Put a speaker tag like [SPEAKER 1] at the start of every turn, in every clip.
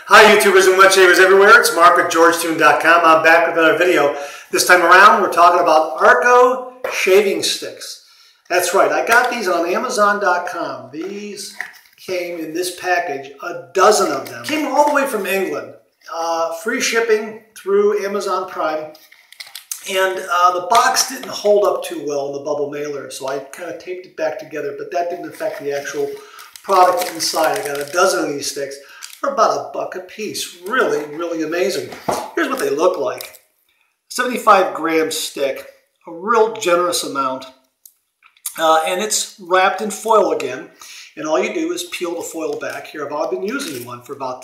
[SPEAKER 1] Hi YouTubers and wet shavers everywhere, it's Mark at GeorgeToon.com. I'm back with another video. This time around we're talking about Arko shaving sticks. That's right, I got these on Amazon.com. These came in this package, a dozen of them. Came all the way from England. Free shipping through Amazon Prime. And the box didn't hold up too well in the bubble mailer, so I kind of taped it back together, but that didn't affect the actual product inside. I got a dozen of these sticks for about $1 a piece. Really, really amazing. Here's what they look like. 75 gram stick, a real generous amount. And it's wrapped in foil again. And all you do is peel the foil back. Here, I've been using one for about,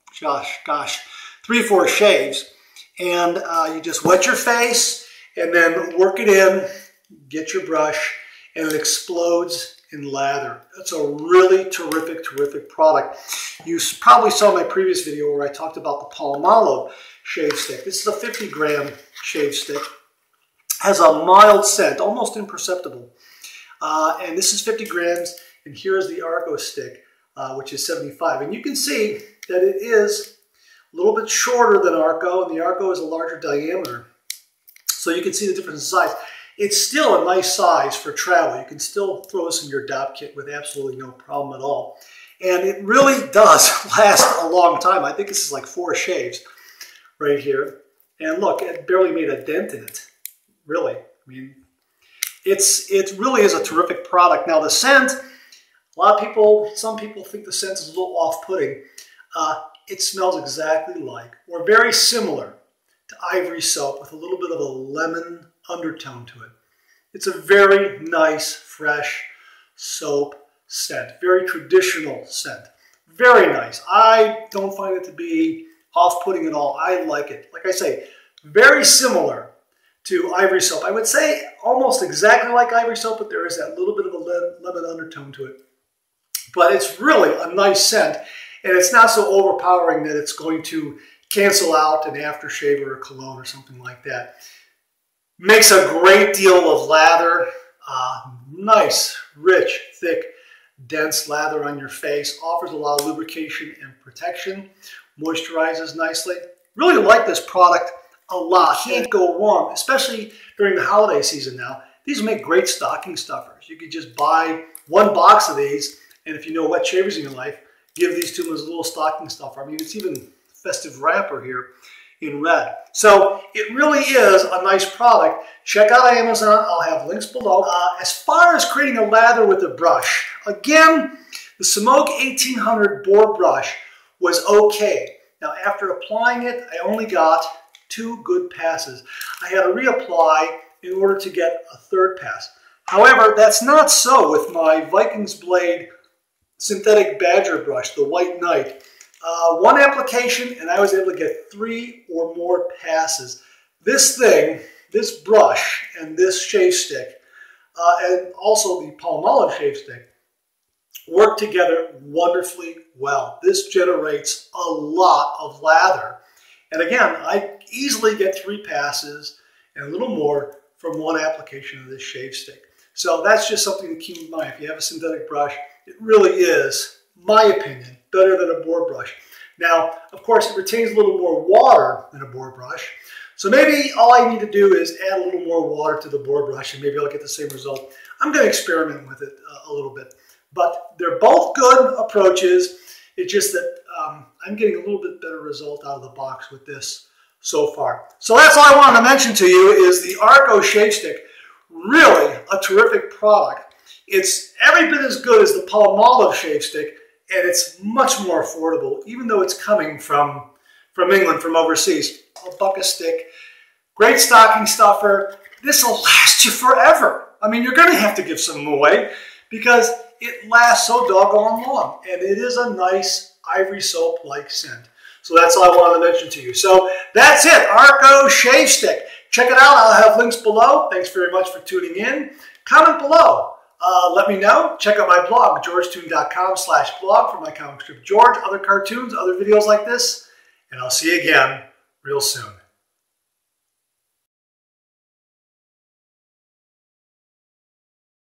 [SPEAKER 1] 3 or 4 shaves. And you just wet your face and then work it in, get your brush, and it explodes in lather. It's a really terrific, terrific product. You probably saw my previous video where I talked about the Palmolive shave stick. This is a 50 gram shave stick. Has a mild scent, almost imperceptible. And this is 50 grams, and here's the Arko stick, which is 75. And you can see that it is a little bit shorter than Arko, and the Arko is a larger diameter. So you can see the difference in size. It's still a nice size for travel. You can still throw this in your DOP kit with absolutely no problem at all. And it really does last a long time. I think this is like 4 shaves right here. And look, it barely made a dent in it. Really. I mean, it really is a terrific product. Now the scent, some people think the scent is a little off-putting. It smells exactly like, or very similar to Ivory soap with a little bit of a lemon undertone to it. It's a very nice, fresh soap scent. Very traditional scent. Very nice. I don't find it to be off-putting at all. I like it. Like I say, very similar to Ivory soap. I would say almost exactly like Ivory soap, but there is that little bit of a lemon undertone to it. But it's really a nice scent, and it's not so overpowering that it's going to cancel out an aftershave or a cologne or something like that. Makes a great deal of lather. Nice, rich, thick, dense lather on your face. Offers a lot of lubrication and protection. Moisturizes nicely. Really like this product a lot. Can't go wrong, especially during the holiday season now. These make great stocking stuffers. You could just buy 1 box of these, and if you know wet shavers in your life, give these to them as a little stocking stuffer. I mean, it's even festive wrapper here in red. So it really is a nice product. Check out Amazon. I'll have links below. As far as creating a lather with a brush, again, the Semogue 1800 boar brush was okay. Now, after applying it, I only got 2 good passes. I had to reapply in order to get a 3rd pass. However, that's not so with my Vikings Blade synthetic badger brush, the White Knight. 1 application and I was able to get 3 or more passes. This thing, this brush and this shave stick, and also the Palmolive shave stick, work together wonderfully well. This generates a lot of lather. And again, I easily get 3 passes and a little more from 1 application of this shave stick. So that's just something to keep in mind. If you have a synthetic brush, it really is, my opinion, better than a boar brush. Now, of course, it retains a little more water than a boar brush. So maybe all I need to do is add a little more water to the boar brush and maybe I'll get the same result. I'm going to experiment with it a little bit. But they're both good approaches. It's just that I'm getting a little bit better result out of the box with this so far. So that's all I wanted to mention to you is the Arko shave stick. Really a terrific product. It's every bit as good as the Palmolive shave stick, and it's much more affordable, even though it's coming from England, from overseas. $1 a stick. Great stocking stuffer. This will last you forever. I mean, you're going to have to give some away because it lasts so doggone long, and it is a nice Ivory soap-like scent. So that's all I wanted to mention to you. So that's it, Arko shave stick. Check it out. I'll have links below. Thanks very much for tuning in. Comment below. Let me know. Check out my blog, GeorgeToon.com/blog for my comic strip George, other cartoons, other videos like this, and I'll see you again real soon.